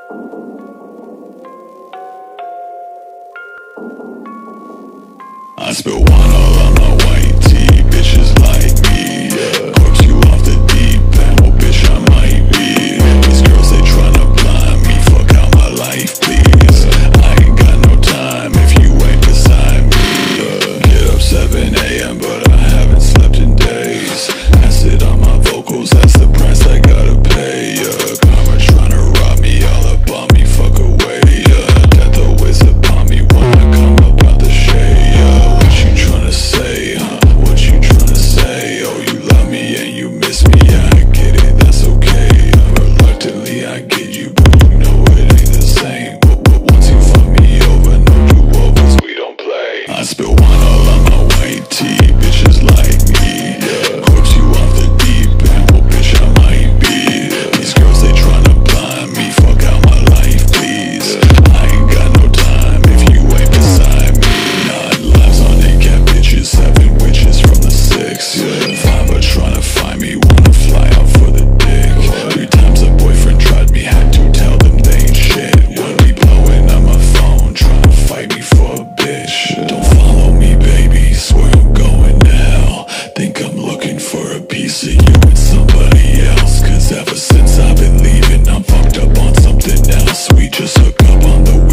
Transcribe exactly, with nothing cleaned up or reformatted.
I spill wine all on my white tee, bitches like me, yeah. Corpse you off the deep end, well bitch I might be. These girls they tryna blind me, fuck out my life please. I ain't got no time if you ain't beside me, yeah. Get up seven A M but I haven't slept in days. Acid on my vocals, that's the price I gotta pay, yeah. Karma tryna rob me, all up on me, fuck away, yeah. Death always upon me when I come up out the shade, yeah. What you tryna say, huh? What you tryna say? Oh, you love me and you miss me, yeah, I get it, that's okay. Reluctantly I get you, but you know it ain't the same. But, but once you fuck me over, no do-overs, we don't play. I spill wine all on my white tee, bitches like me, yeah. Corpse you off the deep end, well bitch I might be. These girls they tryna blind me, fuck out my life please. I ain't got no time if you ain't beside me. Nine lives on eight cat bitches, seven witches from the six, yeah. Five are tryna find me, wanna fly out for the dick. Three times a boyfriend tried me, had to tell them they ain't shit. When we blowing up my phone, tryna fight me for a bitch. Don't follow me baby, swear I'm going to hell. Think I'm looking for a piece of you and somebody else. Cause ever since I've been leaving, I'm fucked up on something else. We just hook up on the